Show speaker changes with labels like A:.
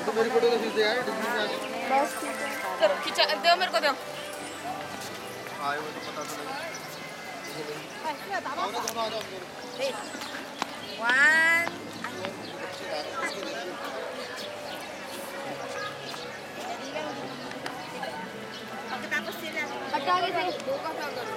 A: मेरी फोटो तो खींच यार।
B: बस ठीक है।
C: करो खींचा दो मेरे को दो।
A: आए वो तो पता तो नहीं। दोनों दोनों आ जाओ मेरे।
C: 1
B: Pagkatapos sila. Pagkatapos sila.